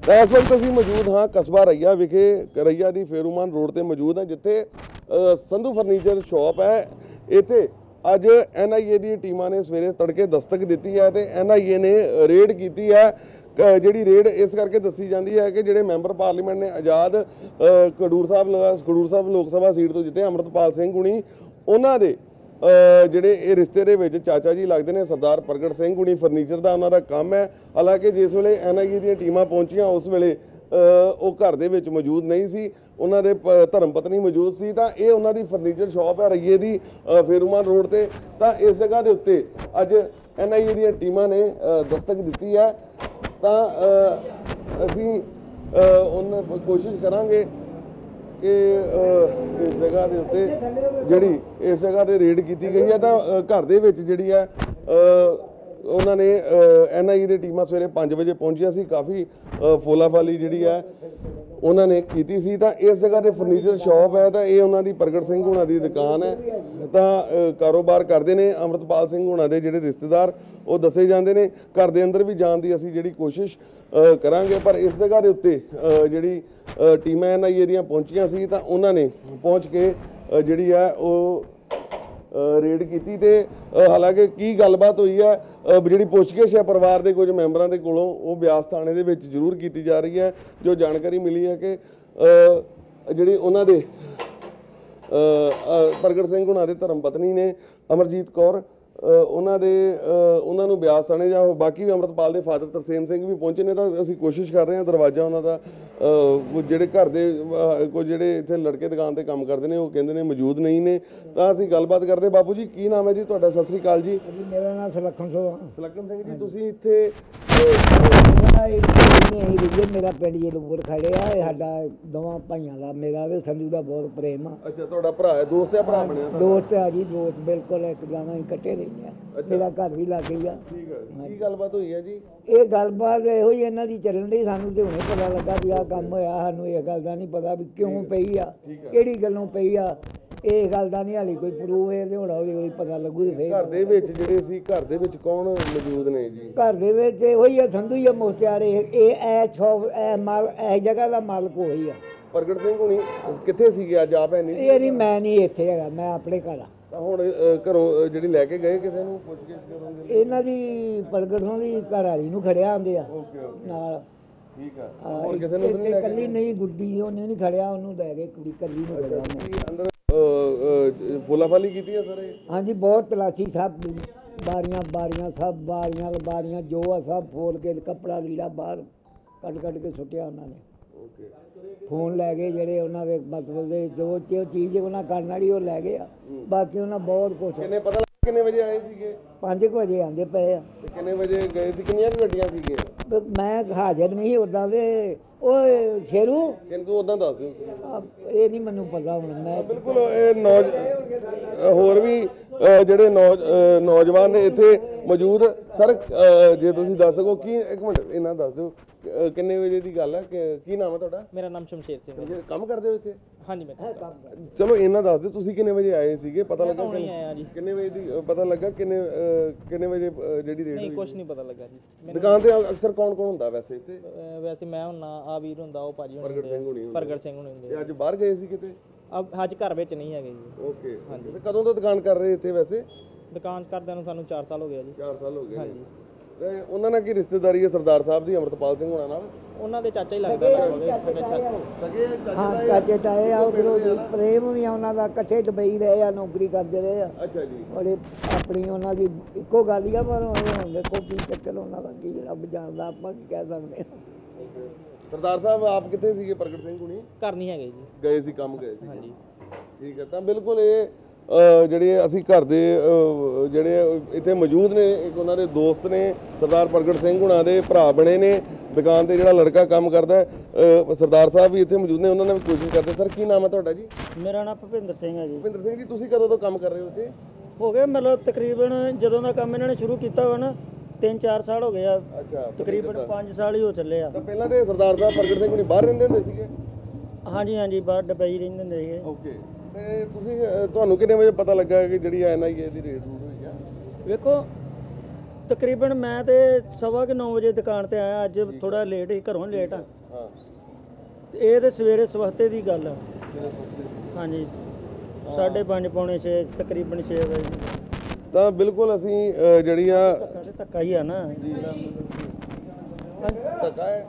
ਤਾਂ ਇਸ ਵਕਤ ਅਸੀਂ ਮੌਜੂਦ ਹਾਂ ਕਸਬਾ ਰਈਆ ਵਿਖੇ। ਰਈਆ ਦੀ ਫੇਰੂਮਾਨ ਰੋਡ ਤੇ ਮੌਜੂਦ ਹਾਂ, ਜਿੱਥੇ ਸੰਧੂ ਫਰਨੀਚਰ ਸ਼ਾਪ ਹੈ। ਇੱਥੇ ਅੱਜ NIA ਦੀ ਟੀਮਾਂ ਨੇ ਸਵੇਰੇ ਤੜਕੇ ਦਸਤਕ ਦਿੱਤੀ ਹੈ ਤੇ NIA ਨੇ ਰੇਡ ਕੀਤੀ ਹੈ। ਜਿਹੜੀ ਰੇਡ ਇਸ ਕਰਕੇ ਦੱਸੀ ਜਾਂਦੀ ਹੈ ਕਿ ਜਿਹੜੇ ਮੈਂਬਰ ਪਾਰਲੀਮੈਂਟ ਨੇ ਆਜ਼ਾਦ ਖਡੂਰ ਸਾਹਿਬ ਲੋਕ ਸਭਾ ਸੀਟ ਤੋਂ ਜਿੱਤੇ ਅੰਮ੍ਰਿਤਪਾਲ ਸਿੰਘ ਹੁਣੀ, ਉਹਨਾਂ ਦੇ ਜਿਹੜੇ ਇਹ ਰਿਸ਼ਤੇ ਦੇ ਵਿੱਚ ਚਾਚਾ ਜੀ ਲੱਗਦੇ ਨੇ ਸਰਦਾਰ ਪ੍ਰਗਟ ਸਿੰਘ ਹੁਣੀ। ਫਰਨੀਚਰ ਦਾ ਉਹਨਾਂ ਦਾ ਕੰਮ ਹੈ। ਹਾਲਾਂਕਿ ਜਿਸ ਵੇਲੇ NIA ਦੀਆਂ ਟੀਮਾਂ ਪਹੁੰਚੀਆਂ ਉਸ ਵੇਲੇ ਉਹ ਘਰ ਦੇ ਵਿੱਚ ਮੌਜੂਦ ਨਹੀਂ ਸੀ, ਉਹਨਾਂ ਦੇ ਧਰਮ ਪਤਨੀ ਮੌਜੂਦ ਸੀ। ਤਾਂ ਇਹ ਉਹਨਾਂ ਦੀ ਫਰਨੀਚਰ ਸ਼ਾਪ ਹੈ ਰਈਏ ਦੀ ਫੇਰੂਮਾਨ ਰੋਡ ਤੇ। ਤਾਂ ਇਸ ਜਗ੍ਹਾ ਦੇ ਉੱਤੇ ਅੱਜ NIA ਦੀਆਂ ਟੀਮਾਂ ਨੇ ਦਸਤਕ ਦਿੱਤੀ ਹੈ। ਤਾਂ ਅਸੀਂ ਉਹਨਾਂ ਕੋਸ਼ਿਸ਼ ਕਰਾਂਗੇ ਕਿ ਇਸ ਜਗ੍ਹਾ ਦੇ ਉੱਤੇ ਜਿਹੜੀ ਇਸ ਜਗ੍ਹਾ ਤੇ ਰੇਡ ਕੀਤੀ ਗਈ ਹੈ। ਤਾਂ ਘਰ ਦੇ ਵਿੱਚ ਜਿਹੜੀ ਹੈ ਉਹਨਾਂ ਨੇ NIA ਦੀ ਟੀਮਾਂ ਸਵੇਰੇ 5 ਵਜੇ ਪਹੁੰਚੀਆਂ ਸੀ। ਕਾਫੀ ਫੋਲਾਫਾਲੀ ਜਿਹੜੀ ਹੈ ਉਹਨਾਂ ਨੇ ਕੀਤੀ ਸੀ। ਤਾਂ ਇਸ ਜਗ੍ਹਾ ਤੇ ਫਰਨੀਚਰ ਸ਼ਾਪ ਹੈ। ਤਾਂ ਇਹ ਉਹਨਾਂ ਦੀ ਪ੍ਰਗਟ ਸਿੰਘ ਹੁਣਾਂ ਦੀ ਦੁਕਾਨ ਹੈ। ਤਾਂ ਕਾਰੋਬਾਰ ਕਰਦੇ ਨੇ ਅੰਮ੍ਰਿਤਪਾਲ ਸਿੰਘ ਹੁਣਾਂ ਦੇ ਜਿਹੜੇ ਰਿਸ਼ਤੇਦਾਰ ਉਹ ਦੱਸੇ ਜਾਂਦੇ ਨੇ। ਘਰ ਦੇ ਅੰਦਰ ਵੀ ਜਾਣ ਦੀ ਅਸੀਂ ਜਿਹੜੀ ਕੋਸ਼ਿਸ਼ ਕਰਾਂਗੇ, ਪਰ ਇਸ ਜਗ੍ਹਾ ਦੇ ਉੱਤੇ ਜਿਹੜੀ ਟੀਮਾਂ NIA ਦੀਆਂ ਪਹੁੰਚੀਆਂ ਸੀ ਤਾਂ ਉਹਨਾਂ ਨੇ ਪਹੁੰਚ ਕੇ ਜਿਹੜੀ ਹੈ ਉਹ ਰੇਡ ਕੀਤੀ। ਤੇ ਹਾਲਾਂਕਿ ਕੀ ਗੱਲਬਾਤ ਹੋਈ ਹੈ, ਜਿਹੜੀ ਪੁੱਛਗਿੱਛ ਹੈ ਪਰਿਵਾਰ ਦੇ ਕੁਝ ਮੈਂਬਰਾਂ ਦੇ ਕੋਲੋਂ, ਉਹ ਬਿਆਸ ਥਾਣੇ ਦੇ ਵਿੱਚ ਜ਼ਰੂਰ ਕੀਤੀ ਜਾ ਰਹੀ ਹੈ। ਜੋ ਜਾਣਕਾਰੀ ਮਿਲੀ ਹੈ ਕਿ ਜਿਹੜੀ ਉਹਨਾਂ ਦੇ ਪ੍ਰਗਟ ਸਿੰਘ ਹੁਣਾਂ ਦੇ ਧਰਮ ਪਤਨੀ ਨੇ ਅਮਰਜੀਤ ਕੌਰ, ਉਹਨਾਂ ਨੂੰ ਬਿਆਸ ਥਾਣੇ ਜਾਂ ਬਾਕੀ ਵੀ ਅੰਮ੍ਰਿਤਪਾਲ ਦੇ ਫਾਦਰ ਤਰਸੇਮ ਸਿੰਘ ਵੀ ਪਹੁੰਚੇ ਨੇ। ਤਾਂ ਅਸੀਂ ਕੋਸ਼ਿਸ਼ ਕਰ ਰਹੇ ਹਾਂ ਦਰਵਾਜ਼ਾ ਉਹਨਾਂ ਦਾ, ਜਿਹੜੇ ਘਰ ਦੇ ਕੁਝ ਜਿਹੜੇ ਇੱਥੇ ਲੜਕੇ ਦੁਕਾਨ ਤੇ ਕੰਮ ਕਰਦੇ ਨੇ ਉਹ ਕਹਿੰਦੇ ਨੇ ਮੌਜੂਦ ਨਹੀਂ ਨੇ। ਤਾਂ ਅਸੀਂ ਗੱਲਬਾਤ ਕਰਦੇ। ਬਾਪੂ ਜੀ ਕੀ ਨਾਮ ਹੈ ਜੀ ਤੁਹਾਡਾ? ਸਤਿ ਸ੍ਰੀ ਅਕਾਲ ਜੀ। ਮੇਰਾ ਨਾਮ ਸੁਲੱਖਣ ਸਿੰਘ ਜੀ। ਤੁਸੀਂ ਇੱਥੇ ਮੇਰਾ ਪਿੰਡ ਜਲੂਪੁਰ ਖੜੇ ਆ। ਸਾਡਾ ਦੋਵਾਂ ਭਾਈਆਂ ਦਾ, ਮੇਰਾ ਤੇ ਸੰਧੂ ਦਾ ਬਹੁਤ ਪ੍ਰੇਮ ਆ। ਅੱਛਾ, ਤੁਹਾਡਾ ਭਰਾ ਹੈ, ਦੋਸਤ ਹੈ, ਭਰਾ ਬਣਿਆ? ਦੋਸਤ ਆ ਜੀ, ਦੋਸਤ ਬਿਲਕੁਲ। ਇੱਕ ਗਾਵਾਂ ਇਕੱਠੇ ਰਹਿੰਦੇ ਆ। ਮੇਰਾ ਘਰ ਵੀ ਲੱਗ ਗਈ ਆ। ਠੀਕ ਹੈ। ਕੀ ਗੱਲਬਾਤ ਹੋਈ ਹੈ ਜੀ? ਇਹ ਗੱਲਬਾਤ ਇਹੋ ਹੀ ਇਹਨਾਂ ਦੀ ਚੱਲਣ ਦੀ। ਸਾਨੂੰ ਤੇ ਹੁਣੇ ਪਤਾ ਲੱਗਾ ਵੀ ਆਹ ਕੰਮ ਹੋਇਆ। ਸਾਨੂੰ ਇਹ ਗੱਲ ਦਾ ਨਹੀਂ ਪਤਾ ਵੀ ਕਿਉਂ ਪਈ ਆ, ਕਿਹੜੀ ਗੱਲੋਂ ਪਈ ਆ। ਇਹ ਗੱਲ ਦਾ ਨਹੀਂ ਹਾਲੇ ਕੋਈ ਪ੍ਰੂਫ ਹੈ ਤੇ ਹੁਣ ਹੌਲੀ ਪਤਾ ਲੱਗੂ। ਤੇ ਘਰ ਦੇ ਵਿੱਚ ਜਿਹੜੇ ਸੀ, ਘਰ ਦੇ ਵਿੱਚ ਕੌਣ ਮੌਜੂਦ ਨੇ ਜੀ? ਘਰ ਦੇ ਵਿੱਚ ਇਹੋ ਹੀ ਆ, ਸੰਧੂ ਹੀ ਆ ਮੁਖਤਿਆਰ। ਇਹ ਮਾਲ ਇਹ ਜਗ੍ਹਾ ਦਾ ਮਾਲਕ ਉਹੀ ਆ। ਪ੍ਰਗਟ ਸਿੰਘ ਹੁਣੀ ਕਿੱਥੇ ਸੀਗੇ ਅੱਜ? ਆਪ ਹੈ ਨਹੀਂ? ਇਹ ਨਹੀਂ, ਮੈਂ ਨਹੀਂ ਇੱਥੇ ਹੈਗਾ, ਮੈਂ ਆਪਣੇ ਘਰ ਆ। ਤਾਂ ਹੁਣ ਘਰੋਂ ਜਿਹੜੀ ਲੈ ਕੇ ਗਏ ਕਿਸੇ ਨੂੰ ਪੁੱਛਗਿੱਛ ਕਰੋਗੇ? ਇਹਨਾਂ ਦੀ ਪ੍ਰਗਟ ਨੂੰ ਦੀ ਘਰ ਵਾਲੀ ਨੂੰ ਖੜਿਆ ਆਂਦੇ ਆ ਨਾਲ। ਠੀਕ ਆ। ਹੋਰ ਕਿਸੇ ਨੂੰ ਨਹੀਂ? ਕੱਲੀ ਨਹੀਂ, ਗੁੱਡੀ ਉਹਨੇ ਨਹੀਂ ਖੜਿਆ, ਉਹਨੂੰ ਲੈ ਗਏ। ਕੁੜੀ ਕੱਲੀ ਨੂੰ ਖੜਿਆ ਅੰਦਰ ਫੋਲਾਫਾਲੀ ਕੀਤੀ ਹੈ ਸਰ? ਹਾਂਜੀ, ਬਹੁਤ ਤਲਾਸ਼ੀ, ਸਭ ਬਾਰੀਆਂ ਸਭ ਬਾਰੀਆਂ ਜੋ ਆ ਸਭ ਫੋਲ ਕੇ ਕੱਪੜਾ ਲੀੜਾ ਬਾਹਰ ਕੱਢ ਕੇ ਸੁੱਟਿਆ ਉਹਨਾਂ ਨੇ। ਫੋਨ ਲੈ ਗਏ ਜਿਹੜੇ ਉਹਨਾਂ ਦੇ ਮਤਲਬ ਦੇ ਜੋ ਚੀਜ਼ ਉਹਨਾਂ ਕਰਨ ਵਾਲੀ ਉਹ ਲੈ ਗਏ ਆ। ਬਾਕੀ ਉਹਨਾਂ ਬਹੁਤ ਕੁਛ। ਪਤਾ ਕਿੰਨੇ ਵਜੇ ਆਏ ਸੀਗੇ? 5 ਵਜੇ ਆਉਂਦੇ ਪਏ ਆ। ਕਿੰਨੇ ਵਜੇ ਗਏ ਸੀ? ਕਿੰਨੀਆਂ ਗੱਡੀਆਂ ਸੀਗੀਆਂ? ਮੈਂ ਹਾਜ਼ਰ ਨਹੀਂ ਉੱਦਾਂ ਦੇ। ਉਹ ਸ਼ੇਰੂ ਕਿੰਤੂ ਉੱਦਾਂ ਦੱਸ ਦਿਓ। ਇਹ ਨਹੀਂ ਮੈਨੂੰ ਪਤਾ ਹੁਣ। ਮੈਂ ਬਿਲਕੁਲ ਇਹ ਹੋਰ ਵੀ ਜਿਹੜੇ ਨੌਜਵਾਨ ਨੇ ਇੱਥੇ ਮੌਜੂਦ। ਸਰ ਜੇ ਤੁਸੀਂ ਦੱਸ ਸਕੋ ਕੀ, ਇੱਕ ਮਿੰਟ ਇਹਨਾਂ ਦੱਸ ਦਿਓ ਕਿੰਨੇ ਵਜੇ ਦੀ ਗੱਲ ਹੈ? ਕੀ ਨਾਮ ਹੈ ਤੁਹਾਡਾ? ਮੇਰਾ ਨਾਮ ਸ਼ਮਸ਼ੇਰ ਸਿੰਘ ਹੈ। ਕੰਮ ਕਰਦੇ ਹੋ ਇੱਥੇ? ਹਾਂਜੀ ਮੈਂ ਕੰਮ। ਚਲੋ ਇਹਨਾਂ ਦੱਸ ਦਿਓ ਤੁਸੀਂ ਕਿੰਨੇ ਵਜੇ ਆਏ ਸੀਗੇ? ਪਤਾ ਲੱਗਾ ਕਿੰਨੇ ਵਜੇ ਦੀ? ਪਤਾ ਲੱਗਾ ਕਿੰਨੇ ਵਜੇ ਜਿਹੜੀ ਰੇਡ? ਨਹੀਂ, ਕੁਝ ਨਹੀਂ ਪਤਾ ਲੱਗਾ ਜੀ। ਦੁਕਾਨ ਤੇ ਅਕਸਰ ਕੌਣ ਹੁੰਦਾ ਵੈਸੇ ਇੱਥੇ? ਵੈਸੇ ਮੈਂ ਹੁੰਨਾ, ਆ ਵੀਰ ਹੁੰਦਾ, ਉਹ ਭਾਜੀ ਪ੍ਰਗਟ ਸਿੰਘ ਹੁਣੀ ਹੁੰਦੇ। ਅੱਜ ਬਾਹਰ ਗਏ ਸੀ ਕਿਤੇ? ਅੱਜ ਘਰ ਵਿੱਚ ਨਹੀਂ ਹੈਗੇ ਜੀ। ਓਕੇ। ਹਾਂਜੀ। ਕਦੋਂ ਤੋਂ ਦੁਕਾਨ ਕਰ ਰਹੇ ਇੱਥੇ? ਵੈਸੇ ਦੁਕਾਨ ਕਰਦਿਆਂ ਨੂੰ ਸਾਨੂੰ 4 ਸਾਲ ਹੋ ਗਏ ਜੀ। 4 ਸਾਲ ਹੋ ਗਏ। ਹਾਂਜੀ। ਤੇ ਉਹਨਾਂ ਨਾਲ ਕੀ ਰਿਸ਼ਤੇਦਾਰੀ ਹੈ ਸਰਦਾਰ ਸਾਹਿਬ ਦੀ, ਅੰਮ੍ਰਿਤਪਾਲ ਸਿੰਘ ਹੋਣਾ ਨਾਲ? ਉਹਨਾਂ ਦੇ ਚਾਚਾ ਹੀ ਲੱਗਦਾ। ਹਾਂ, ਚਾਚੇ ਤਾਏ ਆ। ਉਧਰੋਂ ਪ੍ਰੇਮ ਵੀ ਆ ਉਹਨਾਂ ਦਾ। ਇਕੱਠੇ ਦੁਬਈ ਰਹੇ ਆ, ਨੌਕਰੀ ਕਰਦੇ ਰਹੇ ਆ। ਅੱਛਾ ਜੀ। ਬੜੇ ਆਪਣੀ ਉਹਨਾਂ ਦੀ ਇੱਕੋ ਗੱਲ ਹੀ ਆ। ਪਰ ਹੁਣ ਦੇਖੋ ਕੀ ਚੱਕਰ ਉਹਨਾਂ ਦਾ, ਕੀ ਰੱਬ ਜਾਣਦਾ, ਆਪਾਂ ਕੀ ਕਹਿ ਸਕਦੇ ਹਾਂ। ਸਰਦਾਰ ਸਾਹਿਬ ਆਪ ਕਿੱਥੇ ਸੀਗੇ? ਪ੍ਰਗਟ ਸਿੰਘ ਹੁਣੀ ਘਰ ਨਹੀਂ ਹੈਗੇ ਜੀ, ਗਏ ਸੀ, ਕੰਮ ਗਏ ਸੀ। ਹਾਂਜੀ। ਠੀਕ ਹੈ। ਤਾਂ ਬਿਲਕੁਲ ਇਹ ਜਿਹੜੇ ਅਸੀਂ ਘਰ ਦੇ ਜਿਹੜੇ ਇੱਥੇ ਮੌਜੂਦ ਨੇ, ਇੱਕ ਉਹਨਾਂ ਦੇ ਦੋਸਤ ਨੇ, ਸਰਦਾਰ ਪ੍ਰਗਟ ਸਿੰਘ ਹੁਣਾਂ ਦੇ ਭਰਾ ਬਣੇ ਨੇ। ਦੁਕਾਨ ਤੇ ਜਿਹੜਾ ਲੜਕਾ ਕੰਮ ਕਰਦਾ ਹੈ, ਸਰਦਾਰ ਸਾਹਿਬ ਵੀ ਇੱਥੇ ਮੌਜੂਦ ਨੇ, ਉਹਨਾਂ ਨੇ ਵੀ ਕੋਸ਼ਿਸ਼ ਕਰਦੇ। ਸਰ ਕੀ ਨਾਮ ਹੈ ਤੁਹਾਡਾ ਜੀ? ਮੇਰਾ ਨਾਮ ਭੁਪਿੰਦਰ ਸਿੰਘ ਹੈ ਜੀ। ਭੁਪਿੰਦਰ ਸਿੰਘ ਜੀ, ਤੁਸੀਂ ਕਦੋਂ ਤੋਂ ਕੰਮ ਕਰ ਰਹੇ ਹੋ ਇੱਥੇ? ਹੋ ਗਏ ਮਤਲਬ ਤਕਰੀਬਨ ਜਦੋਂ ਦਾ ਕੰਮ ਇਹਨਾਂ ਨੇ ਸ਼ੁਰੂ ਕੀਤਾ ਵਾ ਨਾ 3-4 ਸਾਲ ਹੋ ਗਏ ਆ। ਅੱਛਾ। ਤਕਰੀਬਨ 5 ਸਾਲ ਹੀ ਹੋ ਚੱਲੇ ਆ। ਤਾਂ ਪਹਿਲਾਂ ਤੇ ਸਰਦਾਰ ਸਾਹਿਬ ਪ੍ਰਗਟ ਸਿੰਘ ਹੁਣੀ ਬਾਹਰ ਰਹਿੰਦੇ ਹੁੰਦੇ ਸੀਗੇ? ਹਾਂਜੀ, ਬਾਹਰ ਦੁਬਈ ਰਹਿੰਦੇ ਹੁੰਦੇ ਸੀਗੇ। ਓਕੇ। ਤੇ ਤੁਹਾਨੂੰ ਕਿੰਨੇ ਵਜੇ ਪਤਾ ਲੱਗਾ ਕਿ ਜਿਹੜੀ NIA ਦੀ ਰੇਡ ਹੋਈ ਆ? ਵੇਖੋ ਤਕਰੀਬਨ ਮੈਂ ਤੇ 9:15 ਵਜੇ ਦੁਕਾਨ ਤੇ ਆਇਆ। ਅੱਜ ਥੋੜਾ ਲੇਟ ਹੀ, ਘਰੋਂ ਲੇਟ ਆ। ਹਾਂ, ਇਹ ਤੇ ਸਵੇਰੇ ਸਵਖਤੇ ਦੀ ਗੱਲ ਆ। ਹਾਂਜੀ 5:30 ਪੌਣੇ 6 ਤਕਰੀਬਨ 6 ਵਜੇ। ਤਾਂ ਬਿਲਕੁਲ ਅਸੀਂ ਜਿਹੜੀਆਂ ਧੱਕਾ ਹੀ ਆ ਨਾ, ਧੱਕਾ ਹੈ।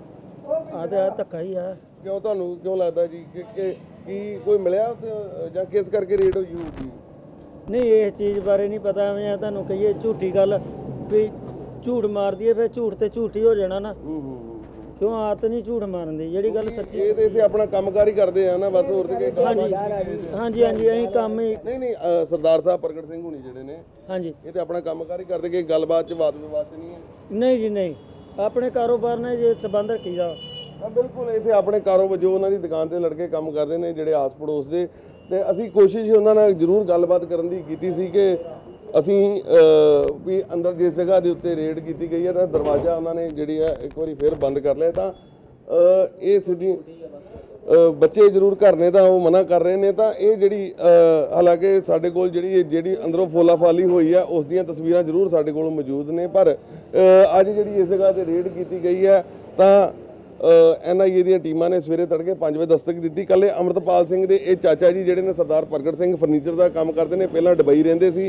ਆ ਧੱਕਾ ਹੀ ਆ। ਕਿਉਂ ਤੁਹਾਨੂੰ ਕਿਉਂ ਲੱਗਦਾ ਜੀ ਕਿ ਕੀ ਕੋਈ ਮਿਲਿਆ ਉੱਥੇ ਜਾਂ ਕਿਸ ਕਰਕੇ ਰੇਡ ਹੋਈ ਹੋਊਗੀ? ਨਹੀਂ ਇਸ ਚੀਜ਼ ਬਾਰੇ ਨਹੀਂ ਪਤਾ। ਐਵੇਂ ਤੁਹਾਨੂੰ ਕਹੀਏ ਝੂਠੀ ਗੱਲ ਵੀ ਝੂਠ ਮਾਰ ਦਈਏ, ਫਿਰ ਝੂਠ ਤੇ ਝੂਠ ਹੀ ਹੋ ਜਾਣਾ ਨਾ। ਕਿਉਂ ਆਦਤ ਨਹੀਂ ਝੂਠ ਮਾਰਨ ਦੀ, ਜਿਹੜੀ ਗੱਲ ਸੱਚੀ। ਇਹ ਤੇ ਇੱਥੇ ਆਪਣਾ ਕੰਮਕਾਰ ਹੀ ਕਰਦੇ ਆ ਨਾ ਬਸ, ਹੋਰ ਤੇ ਕੋਈ ਹਾਂਜੀ ਹਾਂਜੀ ਅਸੀਂ ਕੰਮ ਹੀ। ਨਹੀਂ ਸਰਦਾਰ ਸਾਹਿਬ ਪ੍ਰਗਟ ਸਿੰਘ ਹੁਣੀ ਜਿਹੜੇ ਨੇ, ਹਾਂਜੀ ਇਹ ਤੇ ਆਪਣਾ ਕੰਮਕਾਰ ਹੀ ਕਰਦੇ, ਕਿ ਗੱਲਬਾਤ ਚ ਵਾਦ ਵਿਵਾਦ ਚ ਨਹੀਂ ਹੈ। ਨਹੀਂ ਜੀ ਨਹੀਂ, ਆਪਣੇ ਕਾਰੋਬਾਰ ਨਾਲ ਜੇ ਸੰਬੰਧ ਰੱਖੀਦਾ। ਹਾਂ ਬਿਲਕੁਲ, ਇੱਥੇ ਆਪਣੇ ਕਾਰੋਬਾਰ ਜੋ ਉਹਨਾਂ ਦੀ ਦੁਕਾਨ ਤੇ ਲੜਕੇ ਕੰਮ ਕਰਦੇ ਨੇ ਜਿਹੜੇ ਆਸ ਪੜੋਸ ਦੇ, ਤੇ ਅਸੀਂ ਕੋਸ਼ਿਸ਼ ਉਹਨਾਂ ਨਾਲ ਜ਼ਰੂਰ ਗੱਲਬਾਤ ਕਰਨ ਦੀ ਕੀਤੀ ਸੀ ਕਿ ਅਸੀਂ ਵੀ ਅੰਦਰ ਜਿਸ ਜਗ੍ਹਾ ਦੇ ਉੱਤੇ ਰੇਡ ਕੀਤੀ ਗਈ ਹੈ ਤਾਂ ਦਰਵਾਜ਼ਾ ਉਹਨਾਂ ਨੇ ਜਿਹੜੀ ਹੈ ਇੱਕ ਵਾਰੀ ਫਿਰ ਬੰਦ ਕਰ ਲਿਆ। ਤਾਂ ਇਹ ਸਿੱਧੀ ਬੱਚੇ ਜ਼ਰੂਰ ਘਰ ਨੇ ਤਾਂ ਉਹ ਮਨਾ ਕਰ ਰਹੇ ਨੇ। ਤਾਂ ਇਹ ਜਿਹੜੀ ਹਾਲਾਂਕਿ ਸਾਡੇ ਕੋਲ ਜਿਹੜੀ ਅੰਦਰੋਂ ਫੋਲਾਫਾਲੀ ਹੋਈ ਹੈ ਉਸ ਦੀਆਂ ਤਸਵੀਰਾਂ ਜ਼ਰੂਰ ਸਾਡੇ ਕੋਲ ਮੌਜੂਦ ਨੇ, ਪਰ ਅੱਜ ਜਿਹੜੀ ਇਸ ਜਗ੍ਹਾ ਤੇ ਰੇਡ ਕੀਤੀ ਗਈ ਹੈ ਤਾਂ NIA ਦੀਆਂ ਟੀਮਾਂ ਨੇ ਸਵੇਰੇ ਤੜਕੇ 5 ਵਜੇ ਦਸਤਕ ਦਿੱਤੀ। ਕੱਲੇ ਅੰਮ੍ਰਿਤਪਾਲ ਸਿੰਘ ਦੇ ਇਹ ਚਾਚਾ ਜੀ ਜਿਹੜੇ ਨੇ ਸਰਦਾਰ ਪ੍ਰਗਟ ਸਿੰਘ ਫਰਨੀਚਰ ਦਾ ਕੰਮ ਕਰਦੇ ਨੇ, ਪਹਿਲਾਂ ਦੁਬਈ ਰਹਿੰਦੇ ਸੀ।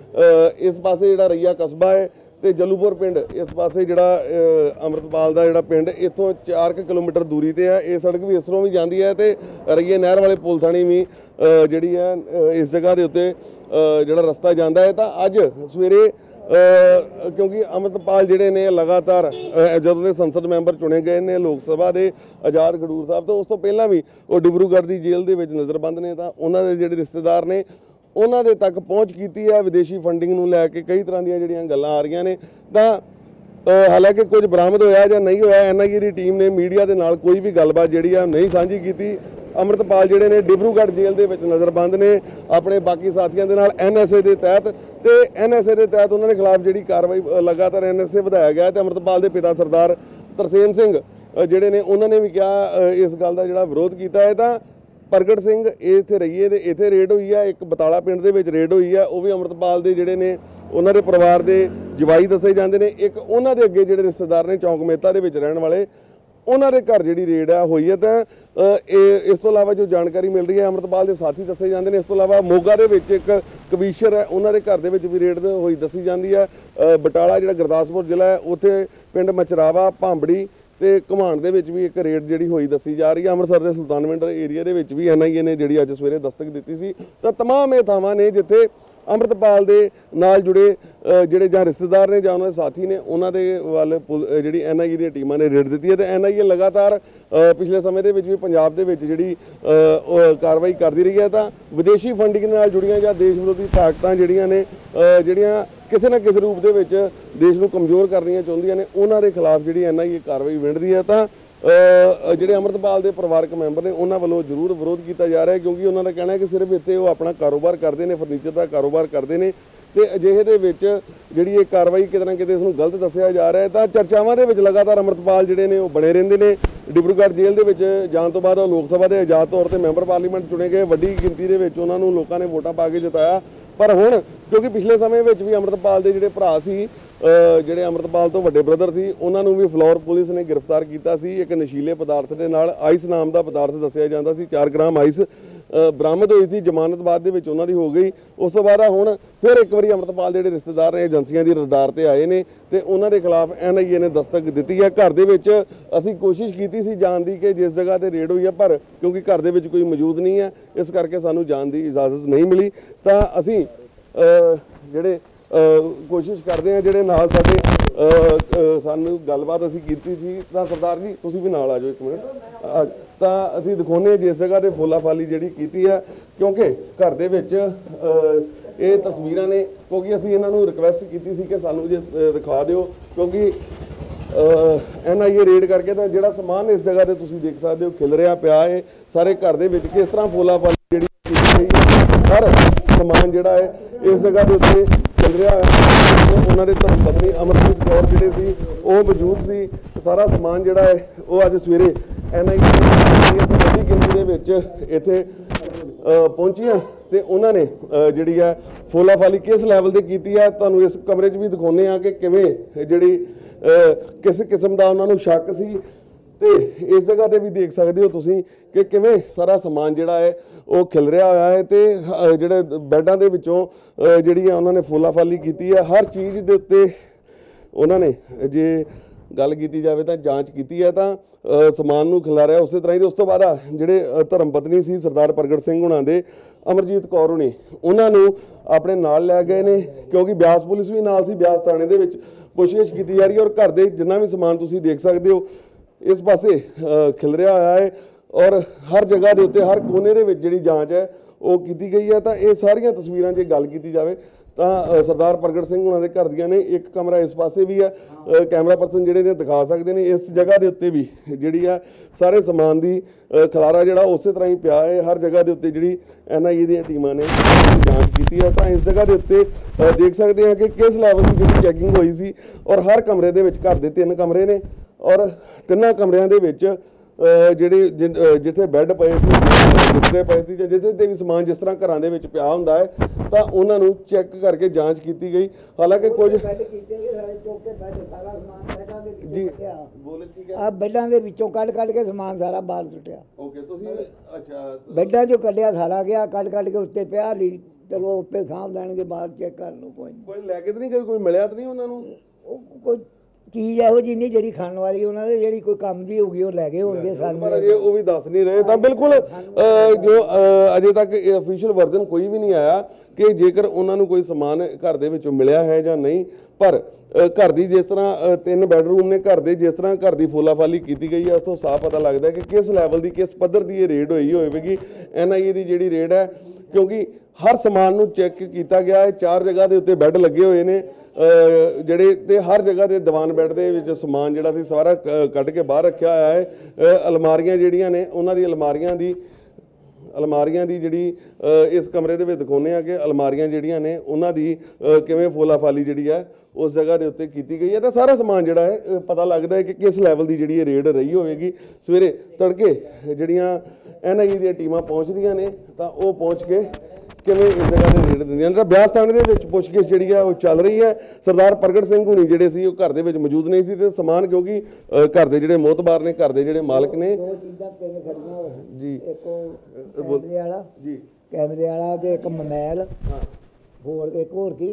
ਇਸ ਪਾਸੇ ਜਿਹੜਾ ਰਈਆ ਕਸਬਾ ਹੈ ਤੇ ਜਲੂਪੁਰ ਪਿੰਡ, ਇਸ ਪਾਸੇ ਜਿਹੜਾ ਅੰਮ੍ਰਿਤਪਾਲ ਦਾ ਜਿਹੜਾ ਪਿੰਡ ਇੱਥੋਂ 4 ਕਿਲੋਮੀਟਰ ਦੂਰੀ ਤੇ ਹੈ। ਇਹ ਸੜਕ ਵੀ ਇਸਰੋਂ ਵੀ ਜਾਂਦੀ ਹੈ ਤੇ ਰਈਏ ਨਹਿਰ ਵਾਲੇ ਪੁਲ ਥਾਣੀ ਵੀ ਜਿਹੜੀ ਹੈ ਇਸ ਜਗ੍ਹਾ ਦੇ ਉੱਤੇ ਜਿਹੜਾ ਰਸਤਾ ਜਾਂਦਾ ਹੈ। ਤਾਂ ਅੱਜ ਸਵੇਰੇ ਕਿਉਂਕਿ ਅੰਮ੍ਰਿਤਪਾਲ ਜਿਹੜੇ ਨੇ ਲਗਾਤਾਰ ਜਦੋਂ ਦੇ ਸੰਸਦ ਮੈਂਬਰ ਚੁਣੇ ਗਏ ਨੇ ਲੋਕ ਸਭਾ ਦੇ ਆਜ਼ਾਦ ਖਡੂਰ ਸਾਹਿਬ ਤੋਂ, ਉਸ ਤੋਂ ਪਹਿਲਾਂ ਵੀ ਉਹ ਡਿਬਰੂਗੜ੍ਹ ਦੀ ਜੇਲ੍ਹ ਦੇ ਵਿੱਚ ਨਜ਼ਰਬੰਦ ਨੇ। ਤਾਂ ਉਹਨਾਂ ਦੇ ਜਿਹੜੇ ਰਿਸ਼ਤੇਦਾਰ ਨੇ ਉਹਨਾਂ ਦੇ ਤੱਕ ਪਹੁੰਚ ਕੀਤੀ ਹੈ। ਵਿਦੇਸ਼ੀ ਫੰਡਿੰਗ ਨੂੰ ਲੈ ਕੇ ਕਈ ਤਰ੍ਹਾਂ ਦੀਆਂ ਜਿਹੜੀਆਂ ਗੱਲਾਂ ਆ ਰਹੀਆਂ ਨੇ। ਤਾਂ ਹਾਲਾਂਕਿ ਕੁਝ ਬਰਾਮਦ ਹੋਇਆ ਜਾਂ ਨਹੀਂ ਹੋਇਆ, NIA ਦੀ ਟੀਮ ਨੇ ਮੀਡੀਆ ਦੇ ਨਾਲ ਕੋਈ ਵੀ ਗੱਲਬਾਤ ਜਿਹੜੀ ਆ ਨਹੀਂ ਸਾਂਝੀ ਕੀਤੀ। ਅੰਮ੍ਰਿਤਪਾਲ ਜਿਹੜੇ ਨੇ ਡਿਬਰੂਗੜ੍ਹ ਜੇਲ੍ਹ ਦੇ ਵਿੱਚ ਨਜ਼ਰਬੰਦ ਨੇ ਆਪਣੇ ਬਾਕੀ ਸਾਥੀਆਂ ਦੇ ਨਾਲ NSA ਦੇ ਤਹਿਤ, ਤੇ NSA ਦੇ ਤਹਿਤ ਉਹਨਾਂ ਦੇ ਖਿਲਾਫ ਜਿਹੜੀ ਕਾਰਵਾਈ ਲਗਾਤਾਰ NSA ਵਧਾਇਆ ਗਿਆ। ਤੇ ਅੰਮ੍ਰਿਤਪਾਲ ਦੇ ਪਿਤਾ ਸਰਦਾਰ ਤਰਸੇਮ ਸਿੰਘ ਜਿਹੜੇ ਨੇ ਉਹਨਾਂ ਨੇ ਵੀ ਕਿਹਾ ਇਸ ਗੱਲ ਦਾ ਜਿਹੜਾ ਵਿਰੋਧ ਕੀਤਾ ਹੈ। ਤਾਂ ਪ੍ਰਗਟ ਸਿੰਘ ਇੱਥੇ ਰਹੀਏ ਤੇ ਇੱਥੇ ਰੇਡ ਹੋਈ ਹੈ, ਇੱਕ ਬਤਾਲਾ ਪਿੰਡ ਦੇ ਵਿੱਚ ਰੇਡ ਹੋਈ ਹੈ, ਉਹ ਵੀ ਅੰਮ੍ਰਿਤਪਾਲ ਦੇ ਜਿਹੜੇ ਨੇ ਉਹਨਾਂ ਦੇ ਪਰਿਵਾਰ ਦੇ ਜਵਾਈ ਦੱਸੇ ਜਾਂਦੇ ਨੇ। ਇੱਕ ਉਹਨਾਂ ਦੇ ਅੱਗੇ ਜਿਹੜੇ ਰਿਸ਼ਤੇਦਾਰ ਨੇ ਚੌਂਕ ਮਹਿਤਾ ਦੇ ਵਿੱਚ ਰਹਿਣ ਵਾਲੇ, ਉਹਨਾਂ ਦੇ ਘਰ ਜਿਹੜੀ ਰੇਡ ਆ ਹੋਈ ਹੈ। ਤਾਂ ਇਸ ਤੋਂ ਇਲਾਵਾ ਜੋ ਜਾਣਕਾਰੀ ਮਿਲ ਰਹੀ ਹੈ ਅੰਮ੍ਰਿਤਪਾਲ ਦੇ ਸਾਥੀ ਦੱਸੇ ਜਾਂਦੇ ਨੇ। ਇਸ ਤੋਂ ਇਲਾਵਾ ਮੋਗਾ ਦੇ ਵਿੱਚ ਇੱਕ ਕਵੀਸ਼ਰ ਹੈ, ਉਹਨਾਂ ਦੇ ਘਰ ਦੇ ਵਿੱਚ ਵੀ ਰੇਡ ਹੋਈ ਦੱਸੀ ਜਾਂਦੀ ਹੈ। ਬਟਾਲਾ ਜਿਹੜਾ ਗੁਰਦਾਸਪੁਰ ਜ਼ਿਲ੍ਹਾ ਹੈ ਉੱਥੇ ਪਿੰਡ ਮਚਰਾਵਾ, ਭਾਂਬੜੀ ਤੇ ਘੁਮਾਣ ਦੇ ਵਿੱਚ ਵੀ ਇੱਕ ਰੇਡ ਜਿਹੜੀ ਹੋਈ ਦੱਸੀ ਜਾ ਰਹੀ ਹੈ। ਅੰਮ੍ਰਿਤਸਰ ਦੇ ਸੁਲਤਾਨਵਿੰਡ ਏਰੀਆ ਦੇ ਵਿੱਚ ਵੀ NIA ਨੇ ਜਿਹੜੀ ਅੱਜ ਸਵੇਰੇ ਦਸਤਕ ਦਿੱਤੀ ਸੀ। ਤਾਂ ਤਮਾਮ ਇਹ ਥਾਵਾਂ ਨੇ ਜਿੱਥੇ ਅੰਮ੍ਰਿਤਪਾਲ ਦੇ ਨਾਲ ਜੁੜੇ ਜਿਹੜੇ ਜਾਂ ਰਿਸ਼ਤੇਦਾਰ ਨੇ ਜਾਂ ਉਹਨਾਂ ਦੇ ਸਾਥੀ ਨੇ, ਉਹਨਾਂ ਦੇ ਵੱਲ ਜਿਹੜੀ NIA ਦੀਆਂ ਟੀਮਾਂ ਨੇ ਰੇਡ ਦਿੱਤੀ ਹੈ। ਤੇ NIA ਲਗਾਤਾਰ ਪਿਛਲੇ ਸਮੇਂ ਦੇ ਵਿੱਚ ਵੀ ਪੰਜਾਬ ਦੇ ਵਿੱਚ ਜਿਹੜੀ ਕਾਰਵਾਈ ਕਰਦੀ ਰਹੀ ਹੈ। ਤਾਂ ਵਿਦੇਸ਼ੀ ਫੰਡਿੰਗ ਨਾਲ ਜੁੜੀਆਂ ਜਾਂ ਦੇਸ਼ ਵਿਰੋਧੀ ਤਾਕਤਾਂ ਜਿਹੜੀਆਂ ਨੇ, ਜਿਹੜੀਆਂ ਕਿਸੇ ਨਾ ਕਿਸੇ ਰੂਪ ਦੇ ਵਿੱਚ ਦੇਸ਼ ਨੂੰ ਕਮਜ਼ੋਰ ਕਰਨੀਆਂ ਚਾਹੁੰਦੀਆਂ ਨੇ, ਉਹਨਾਂ ਦੇ ਖਿਲਾਫ ਜਿਹੜੀ NIA ਕਾਰਵਾਈ ਵਿੰਡਦੀ ਹੈ। ਤਾਂ ਜਿਹੜੇ ਅੰਮ੍ਰਿਤਪਾਲ ਦੇ ਪਰਿਵਾਰਕ ਮੈਂਬਰ ਨੇ ਉਹਨਾਂ ਵੱਲੋਂ ਜ਼ਰੂਰ ਵਿਰੋਧ ਕੀਤਾ ਜਾ ਰਿਹਾ ਹੈ, ਕਿਉਂਕਿ ਉਹਨਾਂ ਦਾ ਕਹਿਣਾ ਹੈ ਕਿ ਸਿਰਫ ਇੱਥੇ ਉਹ ਆਪਣਾ ਕਾਰੋਬਾਰ ਕਰਦੇ ਨੇ, ਫਰਨੀਚਰ ਦਾ ਕਾਰੋਬਾਰ ਕਰਦੇ ਨੇ, ਤੇ ਅਜਿਹੇ ਦੇ ਵਿੱਚ ਜਿਹੜੀ ਇਹ ਕਾਰਵਾਈ ਕਿਤੇ ਨਾ ਕਿਤੇ ਇਸ ਨੂੰ ਗਲਤ ਦੱਸਿਆ ਜਾ ਰਿਹਾ ਹੈ। ਤਾਂ ਚਰਚਾਵਾਂ ਦੇ ਵਿੱਚ ਲਗਾਤਾਰ ਅੰਮ੍ਰਿਤਪਾਲ ਜਿਹੜੇ ਨੇ ਉਹ ਬਣੇ ਰਹਿੰਦੇ ਨੇ। ਡਿਬਰੂਗੜ੍ਹ ਜੇਲ੍ਹ ਦੇ ਵਿੱਚ ਜਾਣ ਤੋਂ ਬਾਅਦ ਉਹ ਲੋਕ ਸਭਾ ਦੇ ਆਜ਼ਾਦ ਤੌਰ ਤੇ ਮੈਂਬਰ ਪਾਰਲੀਮੈਂਟ ਚੁਣੇ ਗਏ। ਵੱਡੀ ਗਿਣਤੀ ਦੇ ਵਿੱਚ ਉਹਨਾਂ ਨੂੰ ਲੋਕਾਂ ਨੇ ਵੋਟਾਂ ਪਾ ਕੇ ਜਿਤਾਇਆ। ਪਰ ਹੁਣ ਕਿਉਂਕਿ ਪਿਛਲੇ ਸਮੇਂ ਵਿੱਚ ਵੀ ਅੰਮ੍ਰਿਤਪਾਲ ਦੇ ਜਿਹੜੇ ਭਰਾ ਸੀ, ਜਿਹੜੇ ਅੰਮ੍ਰਿਤਪਾਲ ਤੋਂ ਵੱਡੇ ਬ੍ਰਦਰ ਸੀ, ਉਹਨਾਂ ਨੂੰ ਵੀ ਫਲੋਰ ਪੁਲਿਸ ਨੇ ਗ੍ਰਿਫਤਾਰ ਕੀਤਾ ਸੀ। ਇੱਕ ਨਸ਼ੀਲੇ ਪਦਾਰਥ ਦੇ ਨਾਲ ਆਈਸ ਨਾਮ ਦਾ ਪਦਾਰਥ ਦੱਸਿਆ ਜਾਂਦਾ ਸੀ, 4 ਗ੍ਰਾਮ ਆਈਸ ਬਰਾਮਦ ਹੋਈ ਸੀ। ਜ਼ਮਾਨਤ ਬਾਅਦ ਦੇ ਵਿੱਚ ਉਹਨਾਂ ਦੀ ਹੋ ਗਈ। ਉਸ ਤੋਂ ਬਾਅਦ ਹੁਣ ਫਿਰ ਇੱਕ ਵਾਰੀ ਅੰਮ੍ਰਿਤਪਾਲ ਦੇ ਜਿਹੜੇ ਰਿਸ਼ਤੇਦਾਰ ਨੇ ਏਜੰਸੀਆਂ ਦੀ ਰਡਾਰ ਤੇ ਆਏ ਨੇ ਤੇ ਉਹਨਾਂ ਦੇ ਖਿਲਾਫ NIA ਨੇ ਦਸਤਕ ਦਿੱਤੀ ਹੈ। ਘਰ ਦੇ ਵਿੱਚ ਅਸੀਂ ਕੋਸ਼ਿਸ਼ ਕੀਤੀ ਸੀ ਜਾਣ ਦੀ ਕਿ ਜਿਸ ਜਗ੍ਹਾ ਤੇ ਰੇਡ ਹੋਈ ਹੈ, ਪਰ ਕਿਉਂਕਿ ਘਰ ਦੇ ਵਿੱਚ ਕੋਈ ਮੌਜੂਦ ਨਹੀਂ ਹੈ, ਇਸ ਕਰਕੇ ਸਾਨੂੰ ਜਾਣ ਦੀ ਇਜਾਜ਼ਤ ਨਹੀਂ ਮਿਲੀ। ਤਾਂ ਅਸੀਂ ਜਿਹੜੇ ਕੋਸ਼ਿਸ਼ ਕਰਦੇ ਹਾਂ, ਜਿਹੜੇ ਨਾਲ ਸਾਡੇ ਸਾਨੂੰ ਗੱਲਬਾਤ ਅਸੀਂ ਕੀਤੀ ਸੀ। ਤਾਂ ਸਰਦਾਰ ਜੀ ਤੁਸੀਂ ਵੀ ਨਾਲ ਆ ਜਾਓ 1 ਮਿੰਟ। ਤਾਂ ਅਸੀਂ ਦਿਖਾਉਂਦੇ ਜਿਸ ਜਗ੍ਹਾ ਤੇ ਫੋਲਾਫਾਲੀ ਜਿਹੜੀ ਕੀਤੀ ਹੈ, ਕਿਉਂਕਿ ਘਰ ਦੇ ਵਿੱਚ ਇਹ ਤਸਵੀਰਾਂ ਨੇ, ਕਿਉਂਕਿ ਅਸੀਂ ਇਹਨਾਂ ਨੂੰ ਰਿਕੁਐਸਟ ਕੀਤੀ ਸੀ ਕਿ ਸਾਨੂੰ ਜੇ ਦਿਖਾ ਦਿਓ, ਕਿਉਂਕਿ NIA ਰੇਡ ਕਰਕੇ ਤਾਂ ਜਿਹੜਾ ਸਮਾਨ ਇਸ ਜਗ੍ਹਾ ਤੇ ਤੁਸੀਂ ਦੇਖ ਸਕਦੇ ਹੋ ਖਿਲ ਰਿਹਾ ਪਿਆ ਹੈ। ਸਾਰੇ ਘਰ ਦੇ ਵਿੱਚ ਕਿਸ ਤਰ੍ਹਾਂ ਫੋਲਾਫਾਲੀ ਜਿਹੜੀ ਕੀਤੀ ਗਈ ਹੈ, ਹਰ ਸਮਾਨ ਜਿਹੜਾ ਹੈ ਇਸ ਜਗ੍ਹਾ ਦੇ ਉੱਤੇ ਚੱਲ ਰਿਹਾ ਹੈ। ਉਹਨਾਂ ਦੇ ਧਰਮ ਪਤਨੀ ਅਮਰਜੀਤ ਕੌਰ ਜਿਹੜੇ ਸੀ ਉਹ ਮੌਜੂਦ ਸੀ। ਸਾਰਾ ਸਮਾਨ ਜਿਹੜਾ ਹੈ ਉਹ ਅੱਜ ਸਵੇਰੇ NIA ਵੱਡੀ ਗਿਣਤੀ ਦੇ ਵਿੱਚ ਇੱਥੇ ਪਹੁੰਚੀਆਂ ਤੇ ਉਹਨਾਂ ਨੇ ਜਿਹੜੀ ਹੈ ਫੋਲਾਫਾਲੀ ਕਿਸ ਲੈਵਲ ਤੇ ਕੀਤੀ ਹੈ ਤੁਹਾਨੂੰ ਇਸ ਕਮਰੇ 'ਚ ਵੀ ਦਿਖਾਉਂਦੇ ਆ ਕਿ ਕਿਵੇਂ ਜਿਹੜੀ ਕਿਸ ਕਿਸਮ ਦਾ ਉਹਨਾਂ ਨੂੰ ਸ਼ੱਕ ਸੀ। ਤੇ ਇਸ ਜਗ੍ਹਾ ਤੇ ਵੀ ਦੇਖ ਸਕਦੇ ਹੋ ਤੁਸੀਂ ਕਿ ਕਿਵੇਂ ਸਾਰਾ ਸਮਾਨ ਜਿਹੜਾ ਹੈ ਉਹ ਖਿਲ ਰਿਹਾ ਹੋਇਆ ਹੈ ਤੇ ਜਿਹੜੇ ਬੈੱਡਾਂ ਦੇ ਵਿੱਚੋਂ ਜਿਹੜੀ ਹੈ ਉਹਨਾਂ ਨੇ ਫੋਲਾਫਾਲੀ ਕੀਤੀ ਹੈ। ਹਰ ਚੀਜ਼ ਦੇ ਉੱਤੇ ਉਹਨਾਂ ਨੇ ਜੇ ਗੱਲ ਕੀਤੀ ਜਾਵੇ ਤਾਂ ਜਾਂਚ ਕੀਤੀ ਹੈ ਤਾਂ ਸਮਾਨ ਨੂੰ ਖਿਲਾਰਿਆ ਉਸੇ ਤਰ੍ਹਾਂ ਹੀ। ਉਸ ਤੋਂ ਬਾਅਦ ਜਿਹੜੇ ਧਰਮ ਪਤਨੀ ਸੀ ਸਰਦਾਰ ਪ੍ਰਗਟ ਸਿੰਘ ਹੁਣਾਂ ਦੇ ਅਮਰਜੀਤ ਕੌਰ ਹੁਣੀ ਉਹਨਾਂ ਨੂੰ ਆਪਣੇ ਨਾਲ ਲੈ ਗਏ ਨੇ ਕਿਉਂਕਿ ਬਿਆਸ ਪੁਲਿਸ ਵੀ ਨਾਲ ਸੀ। ਬਿਆਸ ਥਾਣੇ ਦੇ ਵਿੱਚ ਪੁੱਛਗਿੱਛ ਕੀਤੀ ਜਾ ਰਹੀ ਹੈ ਔਰ ਘਰ ਦੇ ਜਿੰਨਾ ਵੀ ਸਮਾਨ ਤੁਸੀਂ ਦੇਖ ਸਕਦੇ ਹੋ ਇਸ ਪਾਸੇ ਖਿਲ ਰਿਹਾ ਹੋਇਆ ਹੈ ਔਰ ਹਰ ਜਗ੍ਹਾ ਦੇ ਉੱਤੇ ਹਰ ਕੋਨੇ ਦੇ ਵਿੱਚ ਜਿਹੜੀ ਜਾਂਚ ਹੈ ਉਹ ਕੀਤੀ ਗਈ ਹੈ। ਤਾਂ ਇਹ ਸਾਰੀਆਂ ਤਸਵੀਰਾਂ ਜੇ ਗੱਲ ਕੀਤੀ ਜਾਵੇ ਤਾਂ ਸਰਦਾਰ ਪ੍ਰਗਟ ਸਿੰਘ ਹੁਣਾਂ ਦੇ ਘਰ ਦੀਆਂ ਨੇ। ਇੱਕ ਕਮਰਾ ਇਸ ਪਾਸੇ ਵੀ ਹੈ, ਕੈਮਰਾ ਪਰਸਨ ਜਿਹੜੇ ਨੇ ਦਿਖਾ ਸਕਦੇ ਨੇ। ਇਸ ਜਗ੍ਹਾ ਦੇ ਉੱਤੇ ਵੀ ਜਿਹੜੀ ਆ ਸਾਰੇ ਸਮਾਨ ਦੀ ਖਲਾਰਾ ਜਿਹੜਾ ਉਸੇ ਤਰ੍ਹਾਂ ਹੀ ਪਿਆ ਹੈ। ਹਰ ਜਗ੍ਹਾ ਦੇ ਉੱਤੇ ਜਿਹੜੀ NIA ਦੀਆਂ ਟੀਮਾਂ ਨੇ ਜਾਂਚ ਕੀਤੀ ਹੈ। ਤਾਂ ਇਸ ਜਗ੍ਹਾ ਦੇ ਉੱਤੇ ਦੇਖ ਸਕਦੇ ਹਾਂ ਕਿ ਕਿਸ ਲੈਵਲ ਦੀ ਜਿਹੜੀ ਚੈਕਿੰਗ ਹੋਈ ਸੀ ਔਰ ਹਰ ਕਮਰੇ ਦੇ ਵਿੱਚ ਘਰ ਦੇ 3 ਕਮਰੇ ਨੇ ਔਰ ਤਿੰਨਾਂ ਕਮਰਿਆਂ ਦੇ ਵਿੱਚ ਜਿਹੜੇ ਜਿੱਥੇ ਬੈੱਡ ਪਏ ਸੀ ਬਿਸਤਰੇ ਪਏ ਸੀ ਜਾਂ ਜਿੱਥੇ ਤੇ ਵੀ ਸਮਾਨ ਜਿਸ ਤਰ੍ਹਾਂ ਘਰਾਂ ਦੇ ਵਿੱਚ ਪਿਆ ਹੁੰਦਾ ਹੈ ਤਾਂ ਉਹਨਾਂ ਨੂੰ ਚੈੱਕ ਕਰਕੇ ਜਾਂਚ ਕੀਤੀ ਗਈ। ਹਾਲਾਂਕਿ ਕੁਝ ਜੀ ਬੋਲੇ ਠੀਕ ਹੈ ਆ ਬੈੱਡਾਂ ਦੇ ਵਿੱਚੋਂ ਕੱਢ ਕੇ ਸਮਾਨ ਸਾਰਾ ਬਾਹਰ ਸੁੱਟਿਆ। ਓਕੇ ਤੁਸੀਂ ਅੱਛਾ ਬੈੱਡਾਂ 'ਚੋਂ ਕੱਢਿਆ ਸਾਰਾ ਗਿਆ ਕੱਢ ਕੇ ਉੱਤੇ ਪਿਆ ਲਈ ਚਲੋ ਉੱਤੇ ਸਾਂਭ ਲੈਣਗੇ ਬਾਹਰ ਚੈੱਕ ਕਰਨ ਨੂੰ। ਕੋਈ ਲੈ ਕੇ ਤਾਂ ਨਹੀਂ ਕੋਈ ਮਿਲਿਆ ਤਾਂ ਨਹੀਂ ਉਹਨਾਂ ਨੂੰ ਕੋਈ ਚੀਜ਼ ਇਹੋ ਜਿਹੀ ਨਹੀਂ ਜਿਹੜੀ ਖਾਣ ਵਾਲੀ ਉਹਨਾਂ ਦੇ ਜਿਹੜੀ ਕੋਈ ਕੰਮ ਦੀ ਹੋਊਗੀ ਉਹ ਲੈ ਗਏ ਹੋਣਗੇ ਸਾਨੂੰ ਪਰ ਅਜੇ ਉਹ ਵੀ ਦੱਸ ਨਹੀਂ ਰਹੇ। ਤਾਂ ਬਿਲਕੁਲ ਜੋ ਅਜੇ ਤੱਕ ਅਫੀਸ਼ੀਅਲ ਵਰਜ਼ਨ ਕੋਈ ਵੀ ਨਹੀਂ ਆਇਆ ਕਿ ਜੇਕਰ ਉਹਨਾਂ ਨੂੰ ਕੋਈ ਸਮਾਨ ਘਰ ਦੇ ਵਿੱਚੋਂ ਮਿਲਿਆ ਹੈ ਜਾਂ ਨਹੀਂ। ਪਰ ਘਰ ਦੀ ਜਿਸ ਤਰ੍ਹਾਂ 3 ਬੈਡਰੂਮ ਨੇ ਘਰ ਦੇ ਜਿਸ ਤਰ੍ਹਾਂ ਘਰ ਦੀ ਫੋਲਾਫਾਲੀ ਕੀਤੀ ਗਈ ਹੈ ਉਸ ਤੋਂ ਸਾਫ਼ ਪਤਾ ਲੱਗਦਾ ਕਿ ਕਿਸ ਲੈਵਲ ਦੀ ਕਿਸ ਪੱਧਰ ਦੀ ਇਹ ਰੇਡ ਹੋਈ ਹੋਵੇਗੀ। NIA ਦੀ ਜਿਹੜੀ ਰੇਡ ਹੈ ਕਿਉਂਕਿ ਹਰ ਸਮਾਨ ਨੂੰ ਚੈੱਕ ਕੀਤਾ ਗਿਆ ਹੈ। 4 ਜਗ੍ਹਾ ਦੇ ਉੱਤੇ ਬੈੱਡ ਲੱਗੇ ਹੋਏ ਨੇ ਜਿਹੜੇ ਤੇ ਹਰ ਜਗ੍ਹਾ ਦੇ ਦੀਵਾਨ ਬੈੱਡ ਦੇ ਵਿੱਚ ਸਮਾਨ ਜਿਹੜਾ ਸੀ ਸਾਰਾ ਕੱਢ ਕੇ ਬਾਹਰ ਰੱਖਿਆ ਹੋਇਆ ਹੈ। ਅਲਮਾਰੀਆਂ ਜਿਹੜੀਆਂ ਨੇ ਉਹਨਾਂ ਦੀ ਅਲਮਾਰੀਆਂ ਦੀ ਜਿਹੜੀ ਇਸ ਕਮਰੇ ਦੇ ਵਿੱਚ ਦਿਖਾਉਂਦੇ ਆ ਕਿ ਅਲਮਾਰੀਆਂ ਜਿਹੜੀਆਂ ਨੇ ਉਹਨਾਂ ਦੀ ਕਿਵੇਂ ਫੋਲਾਫਾਲੀ ਜਿਹੜੀ ਹੈ ਉਸ ਜਗ੍ਹਾ ਦੇ ਉੱਤੇ ਕੀਤੀ ਗਈ ਹੈ। ਤਾਂ ਸਾਰਾ ਸਮਾਨ ਜਿਹੜਾ ਹੈ ਪਤਾ ਲੱਗਦਾ ਹੈ ਕਿ ਕਿਸ ਲੈਵਲ ਦੀ ਜਿਹੜੀ ਇਹ ਰੇਡ ਰਹੀ ਹੋਵੇਗੀ। ਸਵੇਰੇ ਤੜਕੇ ਜਿਹੜੀਆਂ NIA ਦੀਆਂ ਟੀਮਾਂ ਪਹੁੰਚਦੀਆਂ ਨੇ ਤਾਂ ਉਹ ਪਹੁੰਚ ਕੇ ਕਿਵੇਂ ਇਸ ਜਗ੍ਹਾ ਤੇ ਰੇਡ ਦਿੰਦੀਆਂ ਨੇ। ਤਾਂ ਬਿਆਸ ਥਾਣੇ ਦੇ ਵਿੱਚ ਪੁੱਛਗਿੱਛ ਜਿਹੜੀ ਹੈ ਉਹ ਚੱਲ ਰਹੀ ਹੈ। ਸਰਦਾਰ ਪ੍ਰਗਟ ਸਿੰਘ ਹੁਣੀ ਜਿਹੜੇ ਸੀ ਉਹ ਘਰ ਦੇ ਵਿੱਚ ਮੌਜੂਦ ਨਹੀਂ ਸੀ ਤੇ ਸਮਾਨ ਕਿਉਂਕਿ ਘਰ ਦੇ ਜਿਹੜੇ ਮੋਹਤਬਾਰ ਨੇ ਘਰ ਦੇ ਜਿਹੜੇ ਮਾਲਕ ਨੇ ਜੀ ਕੈਮਰੇ ਵਾਲਾ ਤੇ ਇੱਕ ਮੋਬਾਈਲ ਹੋਰ ਇੱਕ ਹੋਰ ਕੀ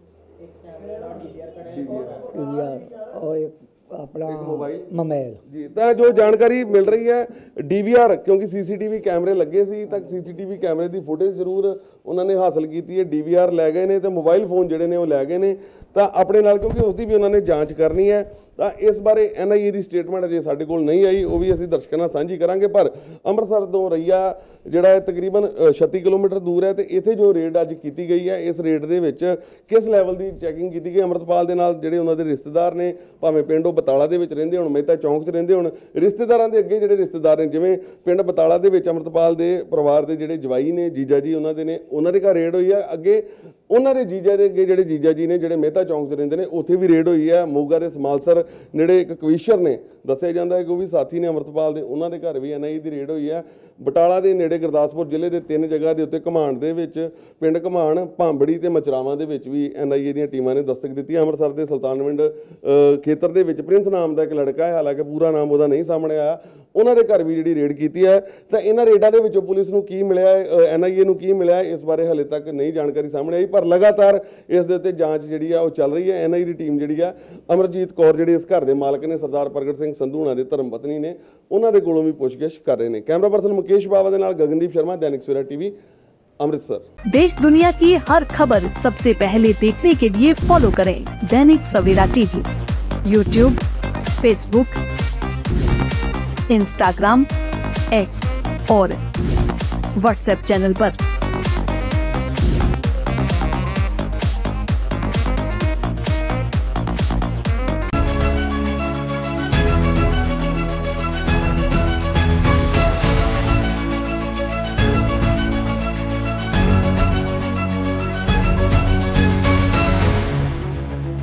ਔਰ ਇੱਕ ਆਪਣਾ ਮੋਬਾਈਲ ਜੀ। ਤਾਂ ਜੋ ਜਾਣਕਾਰੀ ਮਿਲ ਰਹੀ ਹੈ DVR ਕਿਉਂਕਿ CCTV ਕੈਮਰੇ ਲੱਗੇ ਸੀ ਤਾਂ CCTV ਕੈਮਰੇ ਦੀ ਫੁਟੇਜ ਜ਼ਰੂਰ ਉਹਨਾਂ ਨੇ ਹਾਸਲ ਕੀਤੀ ਹੈ। DVR ਲੈ ਗਏ ਨੇ ਤੇ ਮੋਬਾਈਲ ਫੋਨ ਜਿਹੜੇ ਨੇ ਉਹ ਲੈ ਗਏ ਨੇ ਤਾਂ ਆਪਣੇ ਨਾਲ ਕਿਉਂਕਿ ਉਸ ਦੀ ਵੀ ਉਹਨਾਂ ਨੇ ਜਾਂਚ ਕਰਨੀ ਹੈ। ਤਾਂ ਇਸ ਬਾਰੇ NIA ਦੀ ਸਟੇਟਮੈਂਟ ਅਜੇ ਸਾਡੇ ਕੋਲ ਨਹੀਂ ਆਈ, ਉਹ ਵੀ ਅਸੀਂ ਦਰਸ਼ਕਾਂ ਨਾਲ ਸਾਂਝੀ ਕਰਾਂਗੇ। ਪਰ ਅੰਮ੍ਰਿਤਸਰ ਤੋਂ ਰਈਆ ਜਿਹੜਾ ਹੈ ਤਕਰੀਬਨ 36 ਕਿਲੋਮੀਟਰ ਦੂਰ ਹੈ ਤੇ ਇੱਥੇ ਜੋ ਰੇਡ ਅੱਜ ਕੀਤੀ ਗਈ ਹੈ ਇਸ ਰੇਡ ਦੇ ਵਿੱਚ ਕਿਸ ਲੈਵਲ ਦੀ ਚੈਕਿੰਗ ਕੀਤੀ ਗਈ। ਅੰਮ੍ਰਿਤਪਾਲ ਦੇ ਨਾਲ ਜਿਹੜੇ ਉਹਨਾਂ ਦੇ ਰਿਸ਼ਤੇਦਾਰ ਨੇ ਭਾਵੇਂ ਪਿੰਡ ਉਹ ਬਤਾਲਾ ਦੇ ਵਿੱਚ ਰਹਿੰਦੇ ਹੋਣ ਮਹਿਤਾ ਚੌਂਕ 'ਚ ਰਹਿੰਦੇ ਹੋਣ, ਰਿਸ਼ਤੇਦਾਰਾਂ ਦੇ ਅੱਗੇ ਜਿਹੜੇ ਰਿਸ਼ਤੇਦਾਰ ਨੇ ਜਿਵੇਂ ਪਿੰਡ ਬਤਾਲਾ ਦੇ ਵਿੱਚ ਅੰਮ੍ਰਿਤਪਾਲ ਦੇ ਪਰਿਵਾਰ ਦੇ ਜਿਹੜੇ ਜਵਾਈ ਨੇ ਜੀਜਾ ਜੀ ਉਹਨਾਂ ਦੇ ਨੇ ਉਹਨਾਂ ਦੇ ਘਰ ਰੇਡ ਹੋਈ ਹੈ। ਅੱਗੇ ਉਹਨਾਂ ਦੇ ਜੀਜਾ ਦੇ ਅੱਗੇ ਜਿਹੜੇ ਜੀਜਾ ਜੀ ਨੇ ਜਿਹੜੇ ਮਹਿਤਾ ਚੌਂਕ 'ਚ ਰਹਿੰਦੇ ਨੇ ਉੱਥੇ ਵੀ ਰੇਡ ਹੋਈ ਹੈ। ਮੋਗਾ ਦੇ ਸਮਾਲਸਰ ਨੇੜੇ ਇੱਕ ਕਵੀਸ਼ਰ ਨੇ ਦੱਸਿਆ ਜਾਂਦਾ ਹੈ ਕਿ ਉਹ ਵੀ ਸਾਥੀ ਨੇ ਅੰਮ੍ਰਿਤਪਾਲ ਦੇ, ਉਹਨਾਂ ਦੇ ਘਰ ਵੀ NIA ਦੀ ਰੇਡ ਹੋਈ ਹੈ। ਬਟਾਲਾ ਦੇ ਨੇੜੇ ਗੁਰਦਾਸਪੁਰ ਜ਼ਿਲ੍ਹੇ ਦੇ 3 ਜਗ੍ਹਾ ਦੇ ਉੱਤੇ ਘਮਾਣ ਦੇ ਵਿੱਚ ਪਿੰਡ ਘਮਾਣ ਭਾਂਬੜੀ ਤੇ ਮਚਰਾਵਾਂ ਦੇ ਵਿੱਚ ਵੀ NIA ਦੀਆਂ ਟੀਮਾਂ ਨੇ ਦਸਤਕ ਦਿੱਤੀ। ਅੰਮ੍ਰਿਤਸਰ ਦੇ ਸੁਲਤਾਨਵਿੰਡ ਖੇਤਰ ਦੇ ਵਿੱਚ ਪ੍ਰਿੰਸ ਨਾਮ ਦਾ ਇੱਕ ਲੜਕਾ ਹੈ, ਹਾਲਾਂਕਿ ਪੂਰਾ ਨਾਮ ਉਹਦਾ ਨਹੀਂ ਸਾਹਮਣੇ ਆਇਆ, ਉਹਨਾਂ ਦੇ ਘਰ ਵੀ ਜਿਹੜੀ ਰੇਡ ਕੀਤੀ ਹੈ। ਤਾਂ ਇਹਨਾਂ ਰੇਡਾਂ ਦੇ ਵਿੱਚੋਂ ਪੁਲਿਸ ਨੂੰ ਕੀ ਮਿਲਿਆ ਹੈ, NIA ਨੂੰ ਕੀ ਮਿਲਿਆ ਇਸ ਬਾਰੇ ਹਾਲੇ ਤੱਕ ਨਹੀਂ ਜਾਣਕਾਰੀ ਸਾਹਮਣੇ ਆਈ। ਪਰ ਲਗਾਤਾਰ ਇਸ ਦੇ ਉੱਤੇ ਜਾਂਚ ਜਿਹੜੀ ਆ ਉਹ ਚੱਲ ਰਹੀ ਹੈ। NIA ਦੀ ਟੀਮ ਜਿਹੜੀ ਆ ਅਮਰਜੀਤ ਕੌਰ ਜਿਹੜੇ ਇਸ ਘਰ ਦੇ ਮਾਲਕ ਨੇ ਸਰਦਾਰ ਪ੍ਰਗਟ ਸਿੰਘ ਸੰਧੂ ਹੁਣਾਂ ਦੇ ਧਰਮ ਪਤਨੀ ਨੇ ਉਹਨਾਂ ਦੇ ਕੋਲੋਂ ਵੀ ਪੁੱਛਗਿੱਛ ਕਰ ਰਹੇ ਨੇ। ਕੈਮਰਾ ਪਰਸਨ मुकेश बाबा के नाल गगनदीप शर्मा, दैनिक सवेरा टीवी, अमृतसर। देश दुनिया की हर खबर सबसे पहले देखने के लिए फॉलो करें Dainik Savera TV, YouTube, Facebook, Instagram, X और व्हाट्सएप चैनल पर।